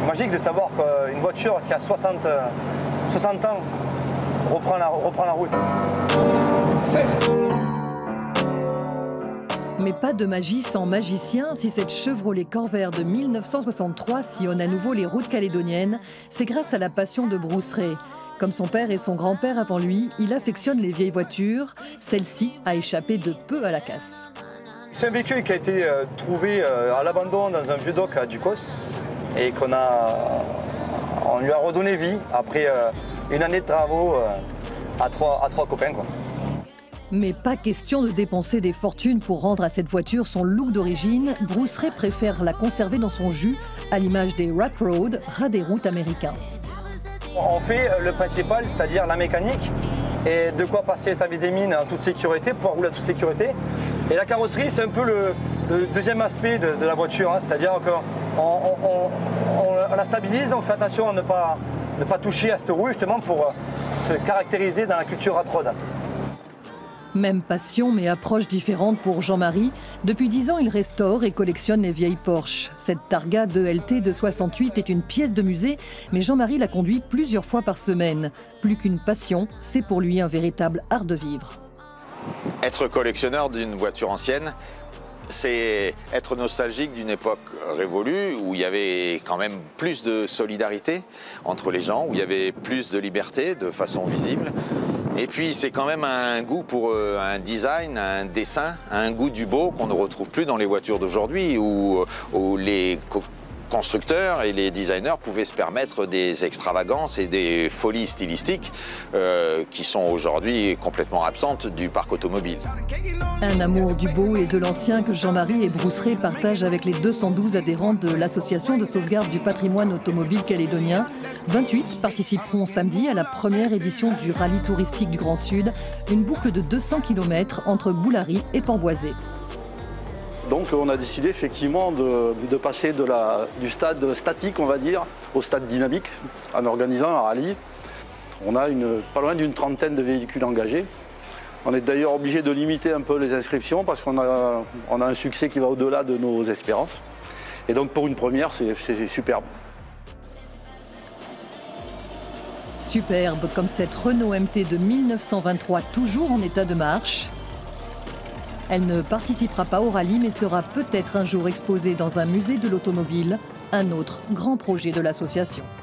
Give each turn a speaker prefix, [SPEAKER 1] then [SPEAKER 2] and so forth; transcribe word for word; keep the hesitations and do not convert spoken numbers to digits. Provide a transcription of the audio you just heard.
[SPEAKER 1] C'est magique de savoir qu'une voiture qui a soixante, soixante ans reprend la, reprend la route.
[SPEAKER 2] Mais pas de magie sans magicien. Si cette Chevrolet Corvair de mille neuf cent soixante-trois sillonne à nouveau les routes calédoniennes, c'est grâce à la passion de Bruce Ray. Comme son père et son grand-père avant lui, il affectionne les vieilles voitures. Celle-ci a échappé de peu à la casse.
[SPEAKER 1] C'est un véhicule qui a été euh, trouvé euh, à l'abandon dans un vieux dock à Ducos et qu'on a, on lui a redonné vie après euh, une année de travaux euh, à, trois, à trois copains, quoi.
[SPEAKER 2] Mais pas question de dépenser des fortunes pour rendre à cette voiture son look d'origine. Bruce Ray préfère la conserver dans son jus, à l'image des Rat Road, rats des routes américains.
[SPEAKER 1] On fait le principal, c'est-à-dire la mécanique, et de quoi passer le service des mines en toute sécurité, pouvoir rouler en toute sécurité. Et la carrosserie, c'est un peu le, le deuxième aspect de, de la voiture, hein, c'est-à-dire qu'on on, on, on, on la stabilise, on fait attention à ne pas, ne pas toucher à cette roue, justement pour se caractériser dans la culture rat road.
[SPEAKER 2] Même passion, mais approche différente pour Jean-Marie. Depuis dix ans, il restaure et collectionne les vieilles Porsche. Cette Targa deux L T de soixante-huit est une pièce de musée, mais Jean-Marie la conduit plusieurs fois par semaine. Plus qu'une passion, c'est pour lui un véritable art de vivre.
[SPEAKER 3] Être collectionneur d'une voiture ancienne, c'est être nostalgique d'une époque révolue où il y avait quand même plus de solidarité entre les gens, où il y avait plus de liberté de façon visible. Et puis c'est quand même un goût pour un design, un dessin, un goût du beau qu'on ne retrouve plus dans les voitures d'aujourd'hui où, où les constructeurs et les designers pouvaient se permettre des extravagances et des folies stylistiques euh, qui sont aujourd'hui complètement absentes du parc automobile.
[SPEAKER 2] Un amour du beau et de l'ancien que Jean-Marie et Bruce Ray partagent avec les deux cent douze adhérents de l'association de sauvegarde du patrimoine automobile calédonien. vingt-huit participeront samedi à la première édition du rallye touristique du Grand Sud, une boucle de deux cents kilomètres entre Boulary et Port-Boisé.
[SPEAKER 4] Donc on a décidé effectivement de, de passer de la, du stade statique, on va dire, au stade dynamique en organisant un rallye. On a une, pas loin d'une trentaine de véhicules engagés. On est d'ailleurs obligé de limiter un peu les inscriptions parce qu'on a, on a un succès qui va au-delà de nos espérances. Et donc pour une première, c'est superbe.
[SPEAKER 2] Superbe comme cette Renault M T de mille neuf cent vingt-trois, toujours en état de marche. Elle ne participera pas au rallye, mais sera peut-être un jour exposée dans un musée de l'automobile, un autre grand projet de l'association.